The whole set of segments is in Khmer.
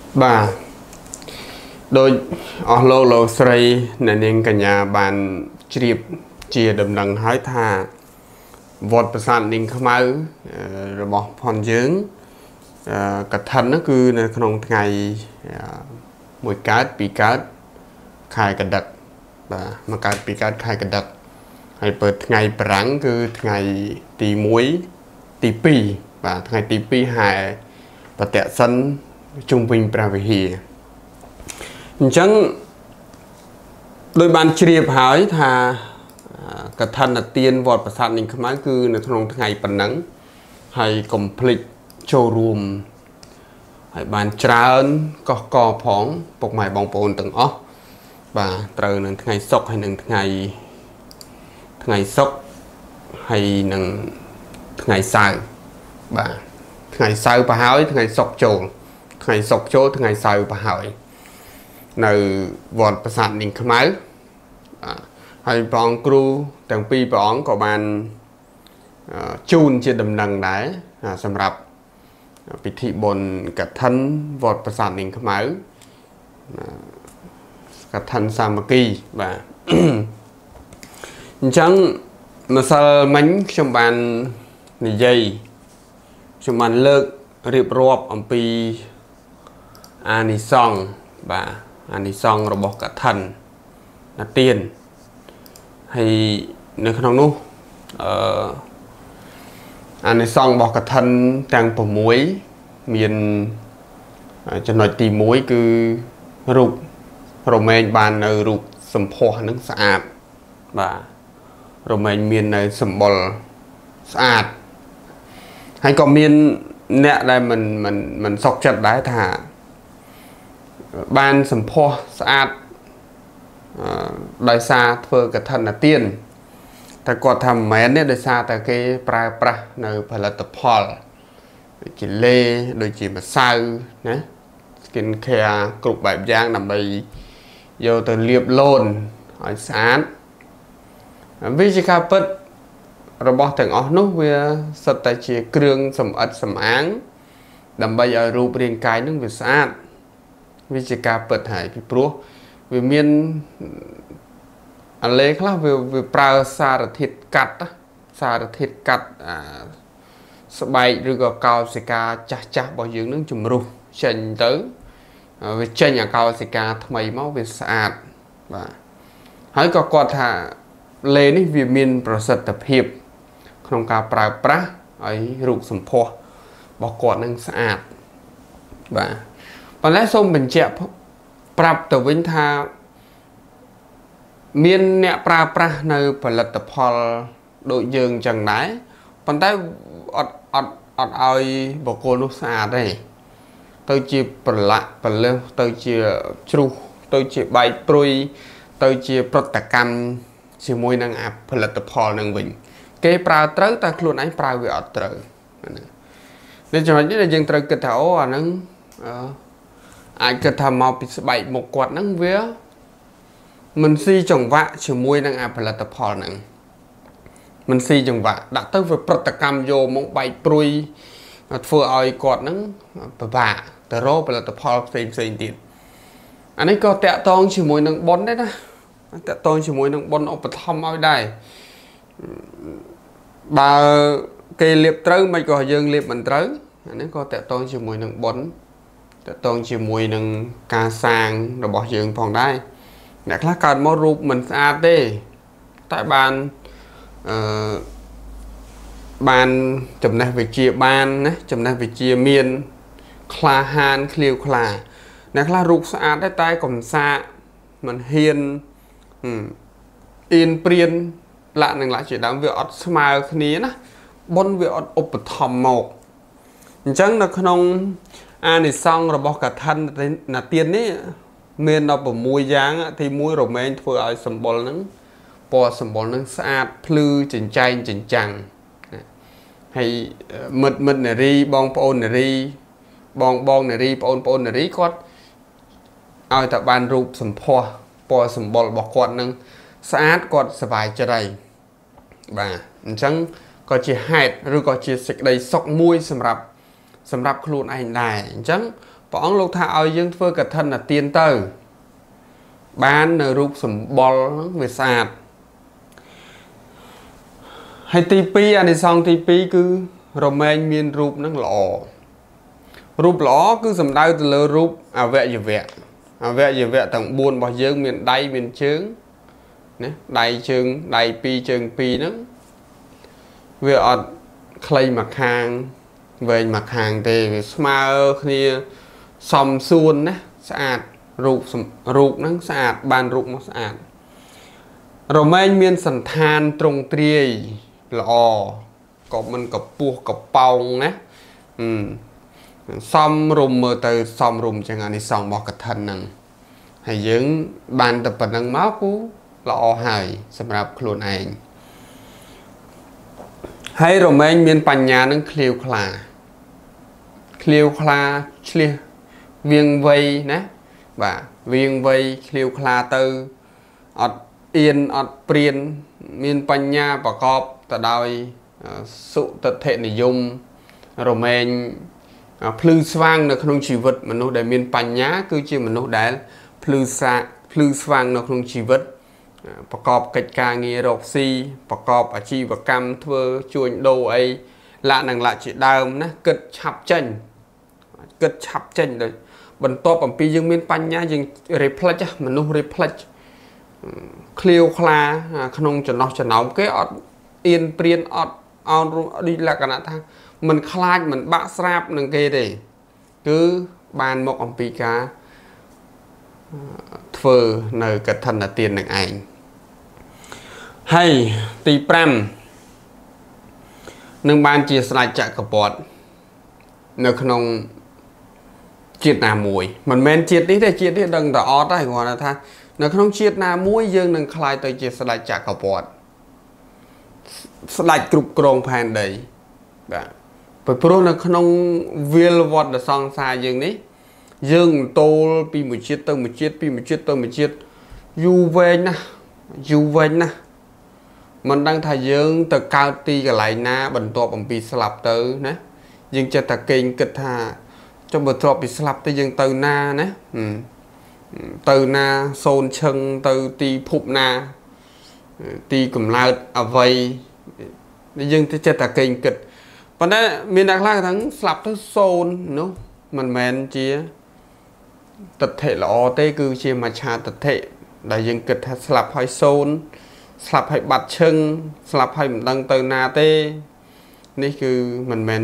bà đôi ở lô lô sợi nên cả nhà bàn chìa chia đầm nằng hái tha vọtประสาท ninh khăm áo របស់ផនយើងកឋិននោះគឺនៅក្នុងថ្ងៃមួយកើតពីរកើតខែកដិកបាទមកកើតពីរកើតខែកដិកហើយបើថ្ងៃប្រាំងគឺថ្ងៃទី1ទី2បាទថ្ងៃទី2ហែបតៈសិនជុំវិញព្រះវិហារអញ្ចឹងដោយបានជ្រាបហើយថាកឋិនទានវត្តប្រាសាទ ninh khăm áo គឺនៅក្នុងថ្ងៃប៉ុណ្ណឹងហើយកុំភ្លេចចូលរួមហើយបានច្រើនកកផងពុកម៉ែបងប្អូនទាំងអស់បាទត្រូវនឹងថ្ងៃសុក្រហើយនឹងថ្ងៃសុក្រហើយនឹងថ្ងៃសៅរ៍បាទថ្ងៃសៅរ៍ប្រហើយថ្ងៃសុក្រចូលថ្ងៃសុក្រចូលថ្ងៃសៅរ៍ប្រហើយនៅវត្តប្រាសាទ ninh khăm áo ហើយព្រះអង្គគ្រូទាំងពីរព្រះអង្គក៏បានជូនជាដំណឹងដែរសម្រាប់ពិធីបុណ្យកឋិនវត្តប្រាសាទ ninh khăm áo កឋិនសាមគ្គីបាទអញ្ចឹងម្សិលមិញខ្ញុំបាននិយាយខ្ញុំបានលើករៀបរាប់អំពីអានិសង្ឃបាទអានិសង្ឃរបស់កឋិនទានហើយនៅក្នុងនោះអានិសង្ឃរបស់កឋិនទាំង6មានចំណុចទី1គឺរូបរមែងបាននៅរូបសម្ផស្សនឹងស្អាតបាទរមែងមាននៅសម្បុរស្អាតហើយក៏មានអ្នកដែលមិនសុខចិត្តដែរថាបានសម្ផស្សស្អាតដោយសារធ្វើកឋិនទានតែគាត់ថាមិនមែនទេដោយសារតែគេប្រើប្រាស់នៅផលិតផលដូចជាលេដូចជាម្សៅណា skin care គ្រប់បែបយ៉ាងដើម្បីយកទៅលាបឡូនឲ្យស្អាតវាជាការពិតរបស់ទាំងអស់នោះវាសុទ្ធតែជាគ្រឿងសម្អិតសម្អាងដើម្បីឲ្យរូបរាងកាយនឹងវាស្អាតវាជាការពិតហើយពីព្រោះវាមានអាឡេខ្លះវាប្រើសារធាតុកាត់សារធាតុកាត់ស្បែកឬក៏កោសិកាចាស់របស់យើងនឹងជំរុះចេញទៅវាចេញអាកោសិកាថ្មីមកវាស្អាតបាទហើយក៏គាត់ថាលេនេះវាមានប្រសិទ្ធភាពក្នុងការប្រើប្រាស់ឲ្យរូបសម្ផស្សរបស់គាត់នឹងស្អាតបាទប៉ុន្តែសូមបញ្ជាក់ប្រាប់ទៅវិញថាមានអ្នកប្រើប្រាស់នៅផលិតផលដូចយើងចឹងដែរប៉ុន្តែអត់ឲ្យបុគ្គលនោះស្អាតទេទៅជាប្រឡាក់ប្រលើសទៅជាជ្រុះទៅជាបែកព្រុយទៅជាប្រតិកម្មជាមួយនឹងផលិតផលនឹងវិញគេប្រើត្រូវតែខ្លួនឯងប្រើវាអត់ត្រូវនេះចំណុចនេះដែលយើងត្រូវគិតថាអូអាហ្នឹងអាចគិតថាមកពីស្បែកមុខគាត់ហ្នឹងវាមិនស៊ីចង្វាក់ជាមួយនឹងផលិតផលហ្នឹងមិនស៊ីចង្វាក់ដាក់ទៅវាប្រតិកម្មយកមកបែកព្រុយធ្វើឲ្យគាត់ហ្នឹងពិបាកទៅរកផលិតផលផ្សេងទៀតអានេះក៏តាក់ទងជាមួយនឹងបុណ្យដែរណាតាក់ទងជាមួយនឹងបុណ្យឧបត្ថម្ភឲ្យដែរបើគេលាបត្រូវមិនក៏យើងលាបមិនត្រូវអានេះក៏តាក់ទងជាមួយនឹងបុណ្យតាក់ទងជាមួយនឹងការសាងរបស់យើងផងដែរអ្នកខ្លះកើតមករូបមិនស្អាតទេតែបានចំណេះវិជ្ជាបានណាចំណេះវិជ្ជាមានក្លាហានឃ្លាវខ្លាអ្នកខ្លះរូបស្អាតដែរតែកំសាកមិនហ៊ានអៀនព្រៀនលក្ខនឹងលក្ខជាដើមវាអត់ស្មើគ្នាណាបុណ្យវាអត់ឧបត្ថម្ភមកអញ្ចឹងនៅក្នុងអានិសង្ឃរបស់កឋិនទាននេះមានដល់6យ៉ាងទី1រមែងធ្វើឲ្យសម្បុរហ្នឹងពណ៌សម្បុរហ្នឹងស្អាតភ្លឺចិញ្ចែងចិញ្ចាំងហើយមិត្តនារីបងប្អូននារីបងនារីបងប្អូននារីគាត់ឲ្យតែបានរូបសម្ផស្សពណ៌សម្បុររបស់គាត់នឹងស្អាតគាត់សប្បាយចិត្តហើយបាទអញ្ចឹងក៏ជាហេតុឬក៏ជាសេចក្តីសុខមួយសម្រាប់ sầm rạp luôn anh này chẳng bọn lúc thà ao dương phơi cả thân là tiền tơ bán nở rụp sầm bò về sạt hay tivi anh đi xong tivi cứ rồi mình miên rụp nó rụp lỏ cứ sầm đau từ lơ rụp à vẽ gì vẽ tầng buồn bao dương miền đáy miền trướng đáy trướng đáy pi nó về ở clay mặt hàng về mặt hàng thì smart kia xòm xuôn á sạch rụp nó sạch bàn rụp nó sạch rồi mình miên sẵn than trồng triê lọ có mình có buộc có bông á xòm rùm mơ từ xòm rùm chẳng hạn đi xòm bọc cái thân nâng hay dưỡng bàn tập bản nâng máu cú lọ hài xâm rạp luôn anh hay rồi mình miên bánh nhà nâng khliêu khla viên vây ná và viên vây khliêu khla tư ọt yên ọt priên miên bánh nhà bà cọp ta đôi sự tật thể này dùng rồi mình phư xoang nó không chỉ vật mà nó để miên bánh nhá cứ chỉ mà nó để phư xoang nó không chỉ vật bà cọp cách ca nghe rọc si bà cọp ở chi và cam thưa chuồn đồ ấy lạ năng lại chỉ đơm ná kết chạp chanh rồi bần to bằng pi dương miên bánh nhá dương reflect mà nó reflect khliêu khla không cho nó cái ọt yên priên ọt đi là cả nạ thang mình khai mình bạ srap nâng kê để cứ bàn một ông pi cá thơ nơi cật thân là tiền nâng ảnh hay tì pram nâng ban chia slại chạy cả bọt nơi không chiết nà mùi mình men chiết đi để chiết đi đừng tỏ ọt đấy gọi là tha nơi không chiết nà mùi dương nâng khai tới chia slại chạy cả bọt slại cục krong phan đấy bởi pro là không viên vọt là song xa dương đấy dương tô pi một chiết tơ một chiết pi một chiết tơ một chiết du về na mình đang thay dương từ cao ti cái lại na bẩn to bằng pi slap tới nè dương cho ta kinh kịch hà cho bẩn to pi slap tới dương từ na nè từ na xôn chân từ ti phụp na ti cầm lao ở vây dương cho ta kinh kịch còn đấy miền Đắk Lắk thắng slap tới xôn nó mình men chia tật thể lọ tê cứ chia mà cha tật thể đại dương kịch slap hay xôn slap hay bạch chân slap hay mình đăng từ na têនេះគឺមិនមែន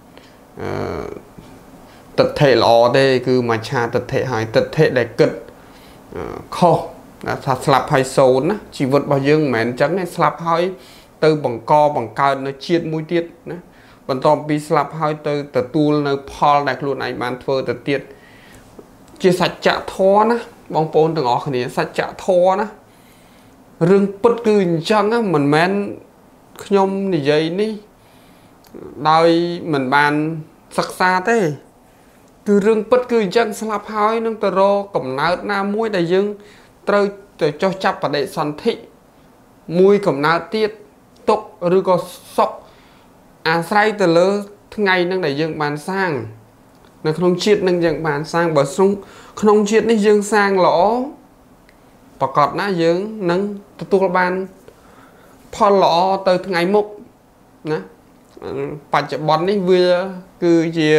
តថេល្អទេគឺមកឆាតថេហើយតថេដែលគិតខុសថាស្លាប់ហើយសូន្យណាជីវិតរបស់យើងមិនមែនអញ្ចឹងទេស្លាប់ហើយទៅបង្កបង្កើតនៅជាតិមួយទៀតណាបន្ទាប់ពីស្លាប់ហើយទៅទទួលនៅផលដែលខ្លួនឯងបានធ្វើទៅទៀតជាសច្ចធម៌ណាបងប្អូនទាំងអស់គ្នាសច្ចធម៌ណារឿងពិតគឺអញ្ចឹងណាមិនមែនខ្ញុំនិយាយនេះដោយមិនបានសិក្សាទេគឺរឿងពិតគឺអញ្ចឹងស្លាប់ហើយនឹងទៅរកកំណើតណាមួយដែលយើងត្រូវទៅចោះចាប់បដិសន្ធិមួយកំណើតទៀតទុកឬក៏សុខអាស្រ័យទៅលើថ្ងៃនឹងដែលយើងបានសាងនៅក្នុងជាតិនឹងយើងបានសាងបើក្នុងជាតិនេះយើងសាងល្អប្រកបណាយើងនឹងទទួលបានផលល្អទៅថ្ងៃមុខណាបច្ចុប្បន្ននេះវាគឺជា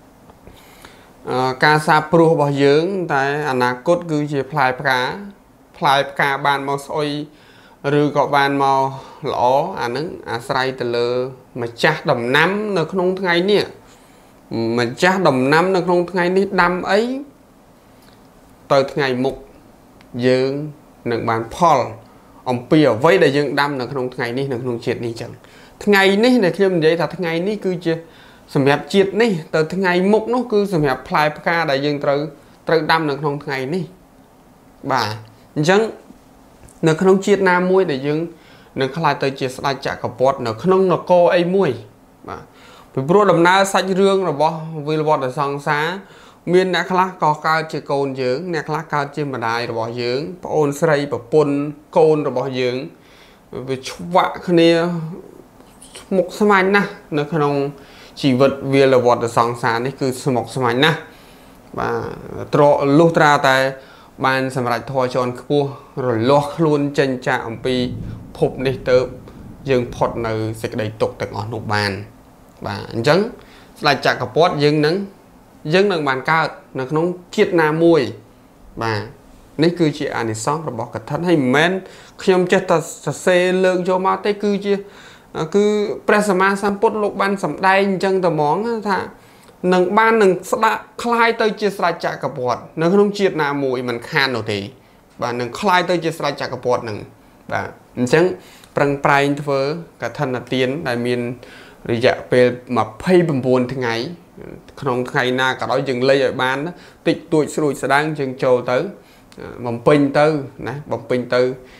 ការសាបព្រោះរបស់យើងតែអនាគតគឺជាផ្លែផ្កាបានមកស្អុយឬក៏បានមកល្អអានឹងអាស្រ័យទៅលើម្ចាស់ដំណាំនៅក្នុងថ្ងៃនេះម្ចាស់ដំណាំនៅក្នុងថ្ងៃនេះដាំអីទៅថ្ងៃមុខយើងនឹងបានផលអំពីអ្វីដែលយើងដាំនៅក្នុងថ្ងៃនេះនៅក្នុងជាតិនេះចឹងថ្ងៃនេះដែលខ្ញុំនិយាយថាថ្ងៃនេះគឺជាសម្រាប់ជាតិនេះទៅថ្ងៃមុខនោះគឺសម្រាប់ផ្លែផ្កាដែលយើងត្រូវដាំនៅក្នុងថ្ងៃនេះបាទអញ្ចឹងនៅក្នុងជាតិណាមួយដែលយើងនឹងខ្លាចទៅជាស្ដេចចក្រពត្តិនៅក្នុងនគរអីមួយបាទពីព្រោះដំណើរសាច់រឿងរបស់វិលវត្តសង្សារមានអ្នកខ្លះក៏កើតជាកូនយើងអ្នកខ្លះកើតជាម្ដាយរបស់យើងប្អូនស្រីប្រពន្ធកូនរបស់យើងវាឆ្វាក់គ្នាមុខស្មាញ់ណាស់នៅក្នុងชีวิตវាលវត្តសង្សារនេះគឺស្មុគស្មាញណាស់បាទត្រលុះត្រាតែបានសម្រាប់ធរជាន់ខ្ពស់រលាស់ខ្លួនចេញចាកអំពីភពនេះទៅយើងផុតនៅសេចក្តីទុក្ខទាំងអស់នោះបានបាទអញ្ចឹងស្ដេចចក្រពត្តិយើងនឹងបានកើតនៅក្នុងជាតិណាមួយបាទនេះគឺជាអានិសង្សរបស់កឋិនហើយមិនមែនខ្ញុំចេះតែសរសេរលើកយកមកទេគឺព្រះសម្មាសម្ពុទ្ធលោកបានសម្ដែងអញ្ចឹងតែហ្មងថានឹងបាននឹងស្ដាប់คล้ายទៅជាស្ដេចចក្រពត្តិនៅក្នុងជាតិណាមួយមិនខាននោះទេបាទនឹងคล้ายទៅជាស្ដេចចក្រពត្តិនឹងបាទអញ្ចឹងប្រឹងប្រែងធ្វើកឋិនទានដែលមានរយៈពេល29ថ្ងៃក្នុងថ្ងៃណាក៏ដោយយើងលេខឲ្យបានតិចតួចស្រួចស្ដាងយើងចូលទៅបំពេញទៅណាបំពេញទៅ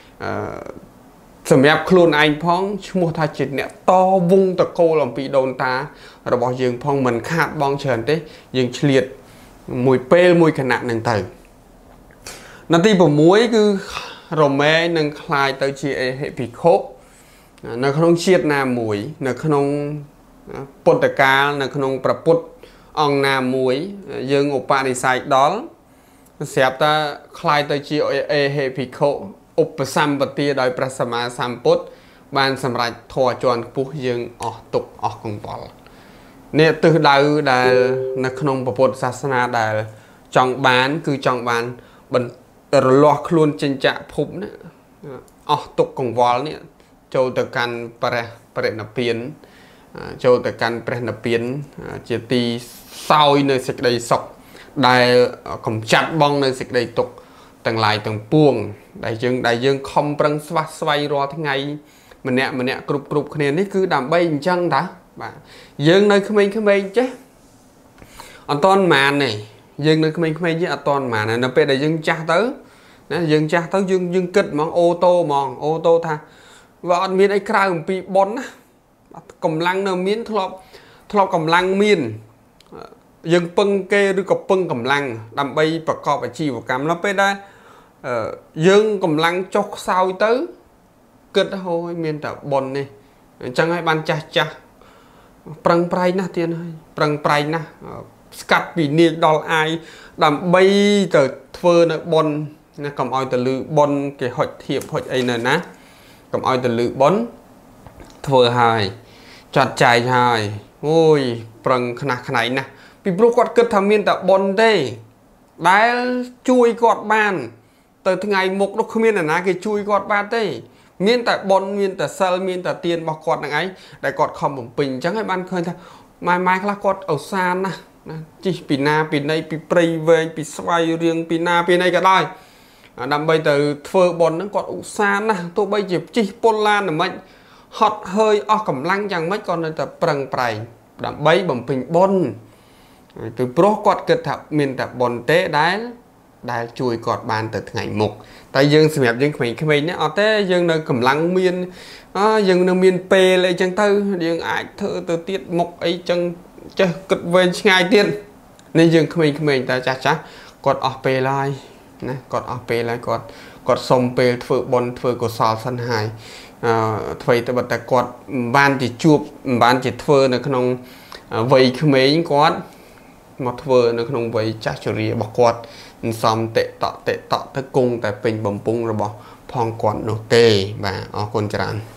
សម្រាប់ខ្លួនឯងផងឈ្មោះថាជាអ្នកតវងតកូលអំពីដូនតារបស់យើងផងមិនខាតបងច្រើនទេយើងឆ្លៀតមួយពេលមួយគណៈនឹងទៅនាទី6គឺរមែងនឹងคลายទៅជាអេហិភិក្ខុនៅក្នុងជាតិណាមួយនៅក្នុងពុទ្ធកាលនៅក្នុងព្រះពុទ្ធអង្គណាមួយយើងឧបនិស្ស័យដល់ស្រាប់តែคลายទៅជាអេហិភិក្ខុឧបសម្បទាដោយព្រះសម្មាសម្ពុទ្ធបានសម្រេចធម៌ជាន់ខ្ពស់យើងអស់ទុក្ខអស់កង្វល់នេះទិសដៅដែលនៅក្នុងពុទ្ធសាសនាដែលចង់បានគឺចង់បានរលាស់ខ្លួនចិញ្ចៈភពណាអស់ទុក្ខកង្វល់នេះចូលទៅកាន់ព្រះនិព្វានចូលទៅកាន់ព្រះនិព្វានជាទីសោយនៅសេចក្តីសុខដែលកំចាត់បងនៅសេចក្តីទុក្ខទាំងឡាយទាំងពួងដែលយើងខំប្រឹងស្វះស្វែងរាល់ថ្ងៃម្នាក់គ្រប់គ្នានេះគឺដើម្បីអញ្ចឹងតាបាទយើងនៅក្មេងចេះអត់តន់ម៉ានទេយើងនៅក្មេងចេះអត់តន់ម៉ាននៅពេលដែលយើងចាស់ទៅណាយើងចាស់ទៅយើងគិតហ្មងអូតូថាវាអត់មានអីក្រៅអំពីប៉ុនណាកម្លាំងនៅមានធ្លាប់កម្លាំងមានយើងពឹងគេឬក៏ពឹងកម្លាំងដើម្បីប្រកបអាជីវកម្មដល់ពេលដែរយើងកម្លាំងចុះខ្សោយទៅគិតហូយមានតែប៉ុននេះអញ្ចឹងហើយបានចាស់ប្រឹងប្រែងណាស់ទៀតហើយប្រឹងប្រែងណាស់ស្កាត់ពីនាយដល់អាយដើម្បីទៅធ្វើនៅប៉ុនណាកុំឲ្យទៅលឺប៉ុនគេហុចធៀបហុចអីនៅណាកុំឲ្យទៅលឺប៉ុនធ្វើហើយចាត់ចែងហើយអូយប្រឹងខ្នះខ្នែងណាស់ពីព្រោះគាត់គិតថាមានតែប៉ុនទេដែលជួយគាត់បានទៅថ្ងៃមុខនោះគ្មានអ្នកណាគេជួយគាត់បានទេមានតែប៉ុនមានតែសិលមានតែទានរបស់គាត់នឹងឯងដែលគាត់ខំបំពេញអញ្ចឹងហើយបានឃើញថាម៉ែខ្លះគាត់ឧស្សាហ៍ណាស់ណាជិះពីណាពីណីពីព្រៃវែងពីស្វាយរៀងពីណាពីណីក៏ដោយដើម្បីទៅធ្វើប៉ុនហ្នឹងគាត់ឧស្សាហ៍ណាស់ទោះបីជាជិះពលឡានតែមិនហត់ហើយអស់កម្លាំងយ៉ាងម៉េចក៏នៅតែប្រឹងប្រែងដើម្បីបំពេញប៉ុនពីព្រោះគាត់គិតថាមានតែប៉ុនទេដែលជួយគាត់បានទៅថ្ងៃមុខតែយើងសម្រាប់យើងក្មេងៗនេះអត់ទេយើងនៅកម្លាំងមានយើងនៅមានពេលអីចឹងទៅយើងអាចធ្វើទៅទៀតមុខអីចឹងចេះគិតវែងឆ្ងាយទៀតនេះយើងក្មេងៗតែចាស់គាត់អស់ពេលហើយណាគាត់អស់ពេលហើយគាត់សុំពេលធ្វើបុណ្យធ្វើកុសលសិនហើយអ្វីទៅបើតែគាត់មិនបានជាជួបមិនបានជាធ្វើនៅក្នុងវ័យក្មេងគាត់មកធ្វើនៅក្នុងវ័យចាស់ជរារបស់គាត់សំតិតទៅគង់តែពេញបំពង់របស់ផងគាត់នោះទេបាទអរគុណច្រើន